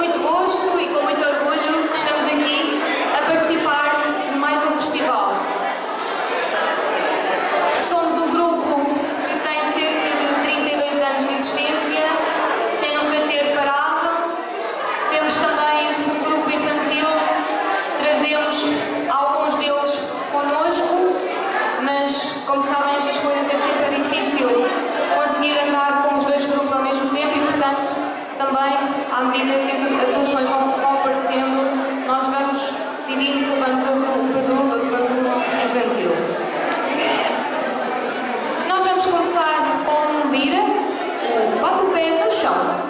muito gosto e com muito orgulho que estamos aqui a participar de mais um festival. Somos um grupo que tem cerca de 32 anos de existência, sem nunca ter parado. Temos também um grupo infantil, trazemos alguns deles connosco, mas, como sabem, estas coisas é sempre difícil conseguir andar com os dois grupos ao mesmo tempo e, portanto, também, à medida que as atuações vão aparecendo, nós vamos decidir se vamos ao grupo adulto ou se vamos ao grupo infantil. Nós vamos começar com um vira, bate o pé no chão.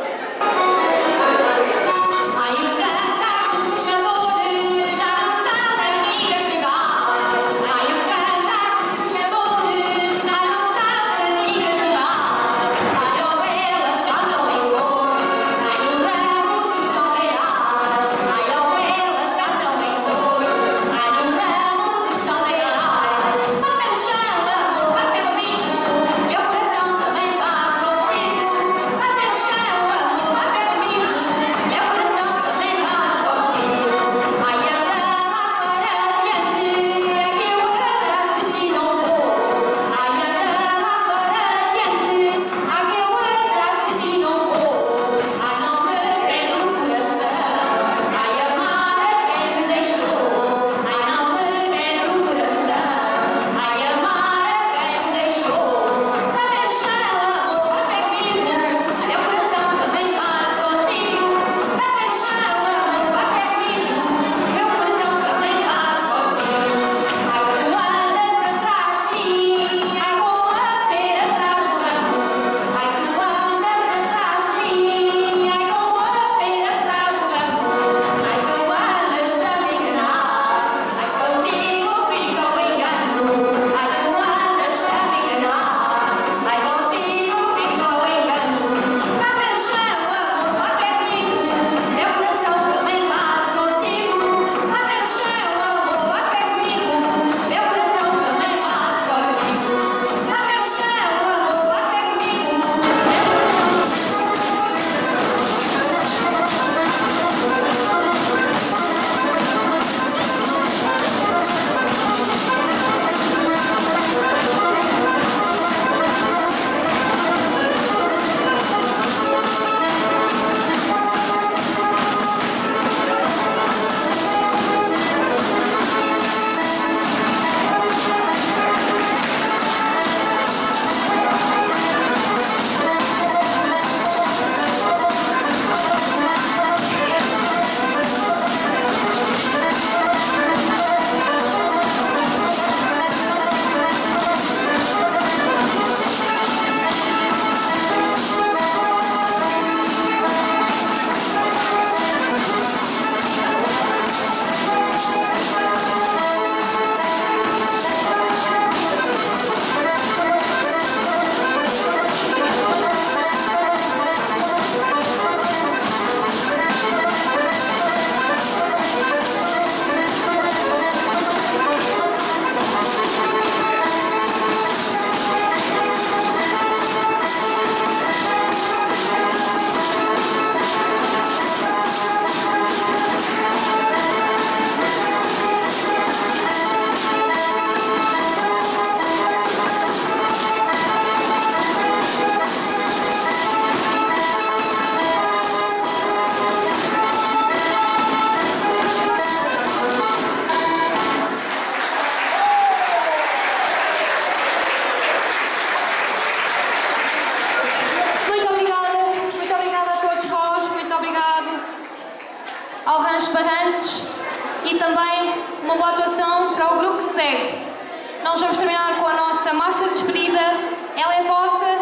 E também uma boa atuação para o grupo que segue. Nós vamos terminar com a nossa marcha de despedida. Ela é vossa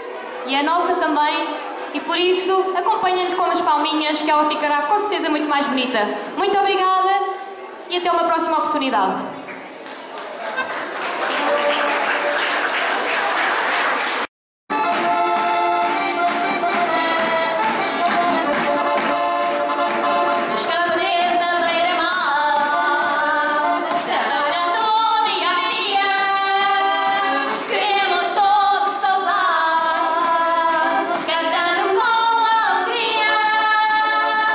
e é nossa também. E por isso, acompanhem-nos com as palminhas, que ela ficará com certeza muito mais bonita. Muito obrigada e até uma próxima oportunidade. Cantando com alegria.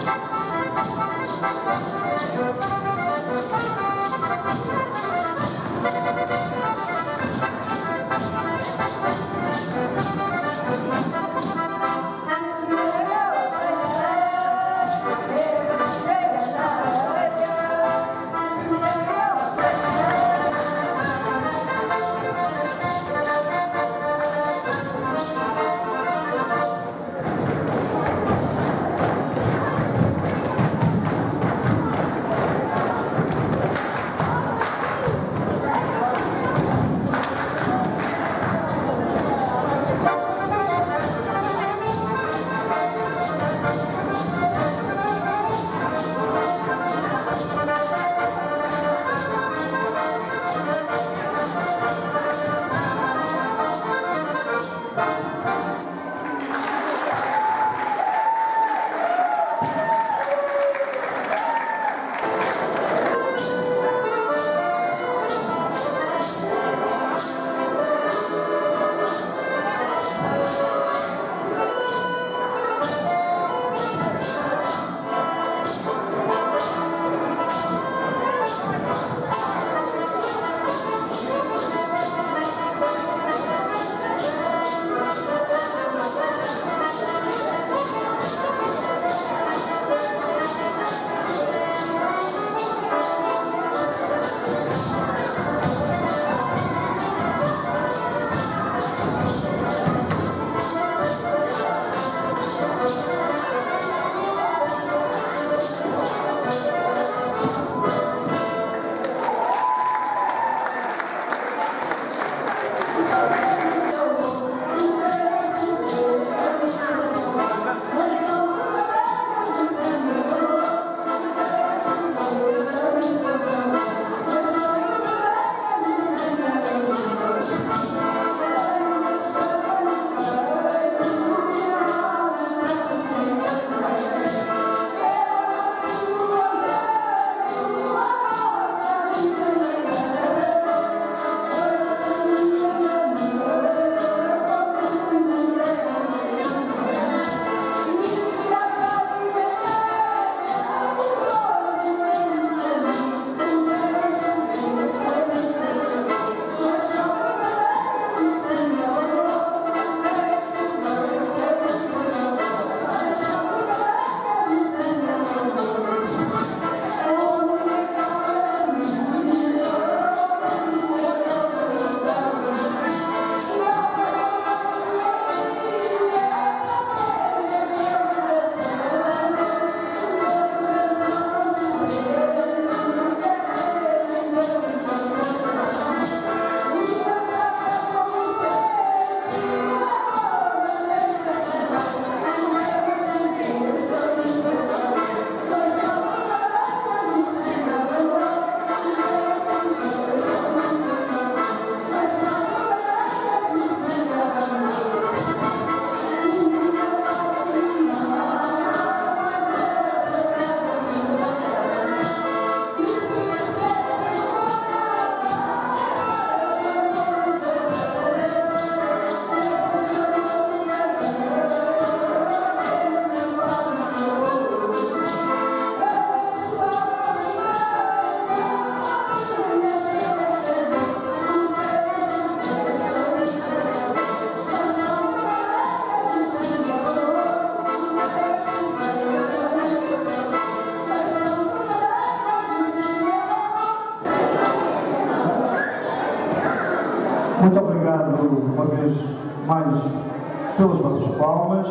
Muito obrigado uma vez mais pelas vossas palmas.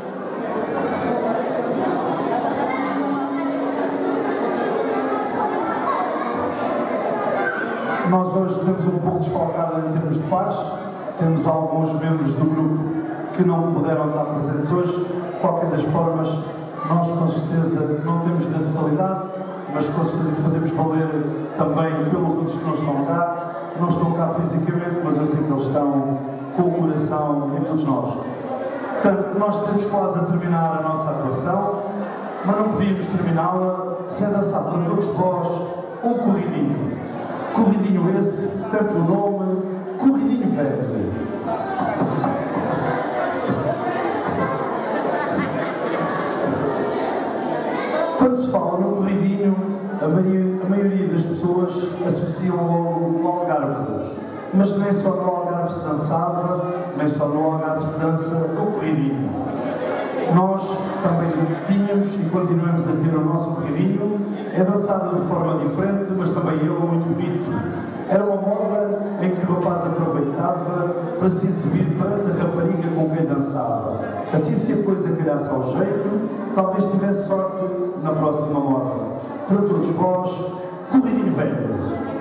Nós hoje temos um pouco desfalcado em termos de pares. Temos alguns membros do grupo que não puderam estar presentes hoje. De qualquer das formas, nós com certeza não temos na totalidade, mas com certeza que fazemos valer também pelos outros que não estão cá. Não estão cá fisicamente, mas eu sei que eles estão com o coração em todos nós. Portanto, nós estamos quase a terminar a nossa atuação, mas não podíamos terminá-la sem dançar para todos vós um corridinho. Corridinho esse, portanto o nome, Corridinho Velho. Quando se fala no corridinho, a maioria das pessoas associam logo o Algarve. Mas nem só no Algarve se dançava, nem só no Algarve se dança o corridinho. Nós também tínhamos e continuamos a ter o nosso corridinho. É dançado de forma diferente, mas também ele é muito bonito. Era uma moda em que o rapaz aproveitava para se exibir perante a rapariga com quem dançava. Assim, se a coisa calhasse ao jeito, talvez tivesse sorte na próxima moda. Para todos vós, corridinho velho.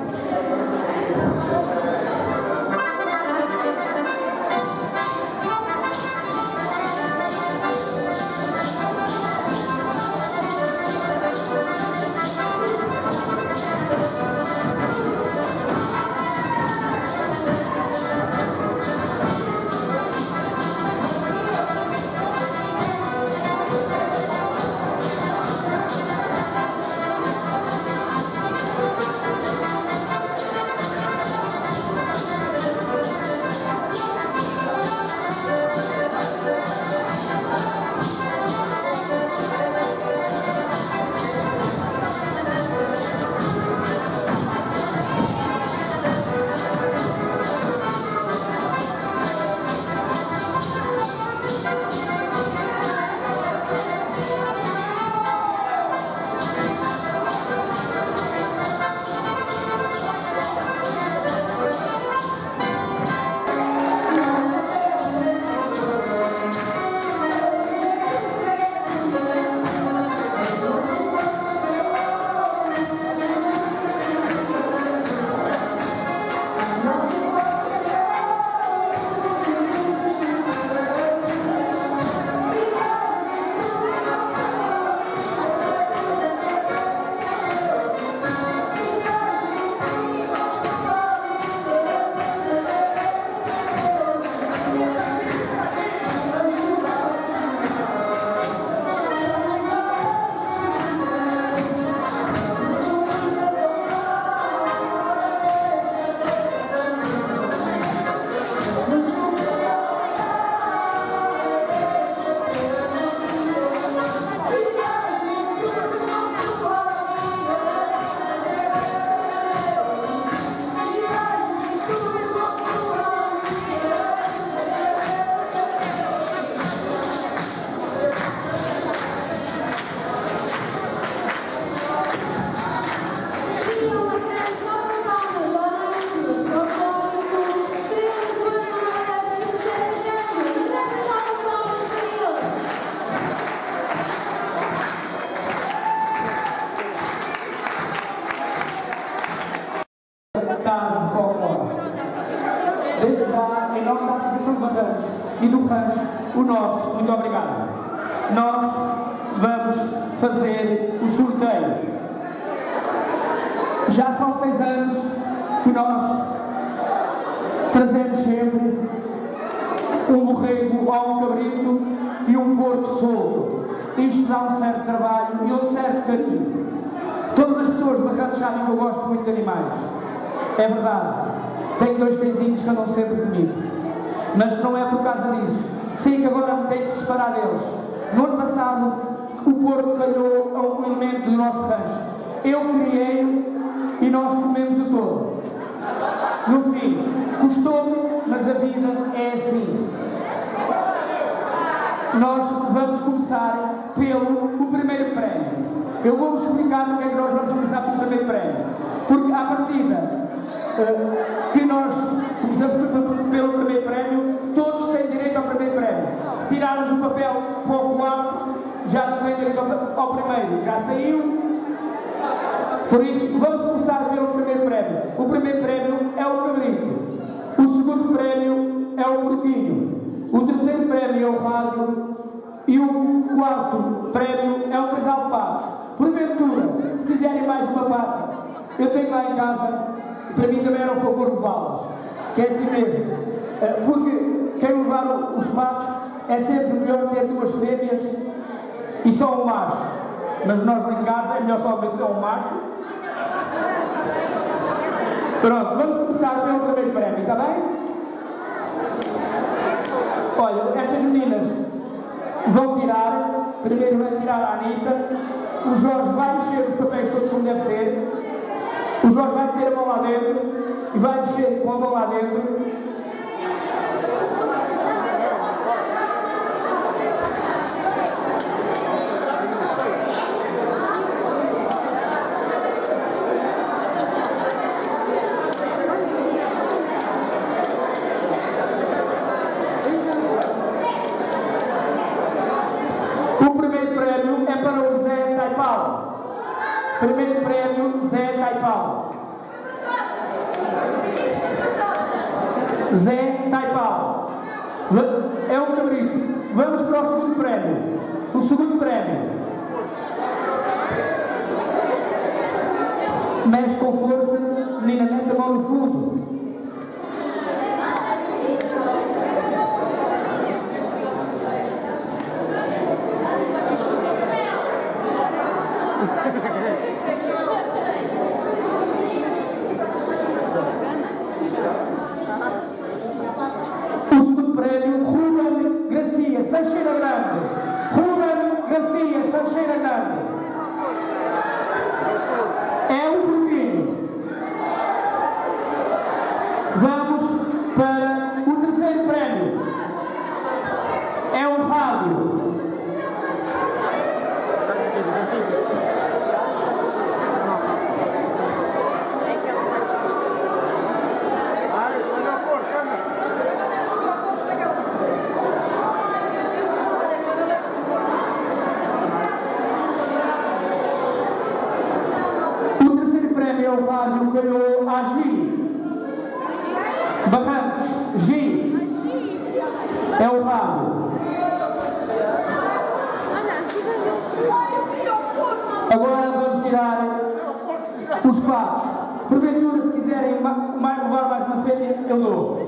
Desde já, em nome da Associação de Barrantes e do Rancho, o nosso muito obrigado. Nós vamos fazer o sorteio. Já são 6 anos que nós trazemos sempre um borrego ou um cabrito e um porco solto. Isto dá um certo trabalho e um certo carinho. Todas as pessoas de Barrantes sabem que eu gosto muito de animais. É verdade. Tenho 2 cãezinhos que andam sempre comigo. Mas não é por causa disso. Sei que agora me tenho que separar deles. No ano passado, o porco calhou a um elemento do nosso rancho. Eu criei e nós comemos o todo. No fim, custou-me, mas a vida é assim. Nós vamos começar pelo primeiro prémio. Eu vou-vos explicar porque é que nós vamos começar pelo primeiro prémio. Porque, à partida, que nós começamos pelo primeiro prémio, todos têm direito ao primeiro prémio. Se tirarmos o papel para o quarto, já não tem direito ao primeiro, já saiu. Por isso, vamos começar pelo primeiro prémio. O primeiro prémio é o cabrito. O segundo prémio é o porquinho. O terceiro prémio é o rádio. E o quarto prémio é o casal de patos. Porventura, se quiserem mais uma pata, eu tenho lá em casa. Para mim também era um favor de balas, que é assim mesmo. Porque quem levar os patos é sempre melhor ter 2 fêmeas e só um macho. Mas nós lá em casa é melhor só ver só um macho. Pronto, vamos começar pelo primeiro prémio, está bem? Olha, estas meninas vão tirar. Primeiro vai tirar a Anitta. o Jorge vai mexer os papéis todos como deve ser. O Jorge vai meter a mão lá dentro e vai mexer com a mão lá dentro. Primeiro prémio, Zé Taipau. Zé Taipau. É um cabrito. Vamos para o segundo prémio. O segundo prémio. Mexe com força, menina, mete a mão no fundo. Sancheira Grande. Ruben Garcia, Sancheira Grande. É um porquinho. Vamos para o terceiro prémio. É um rádio. O rádio calhou a Gi Barrantes. Gi é o rádio. Agora vamos tirar os patos. Porventura, se quiserem levar mais uma fêmea, eu dou.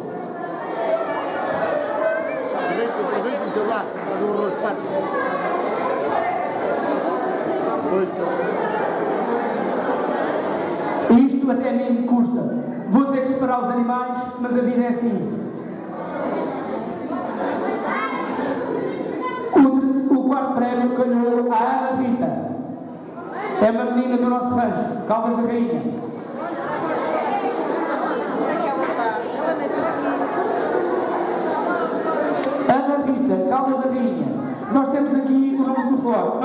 Isto até a mim me custa. Vou ter que separar os animais, mas a vida é assim. O quarto prémio calhou a Ana Rita. É uma menina do nosso rancho, Caldas da Rainha. Ana Rita, Caldas da Rainha. Nós temos aqui o número do telefone: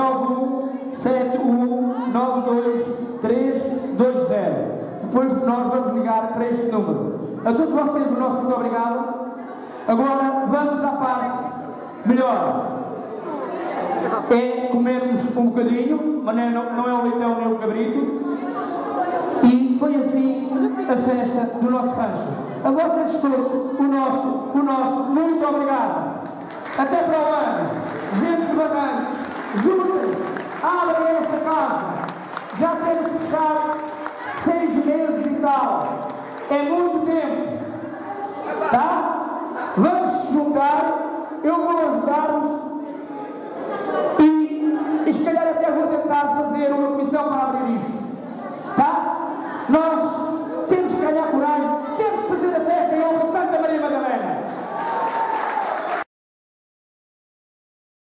917192320. Depois nós vamos ligar para este número. A todos vocês o nosso muito obrigado. Agora vamos à parte melhor. É comermos um bocadinho, mas não é o leitão nem o cabrito. E foi assim a festa do nosso rancho. A vocês todos, o nosso muito obrigado. Até para o ano. Gente de Barrantes, juntem, abrem esta casa. Já temos fechado 6 meses e tal. É muito tempo. Tá? Vamos se juntar. Eu vou ajudar-vos. E se calhar até vou tentar fazer uma comissão para abrir isto.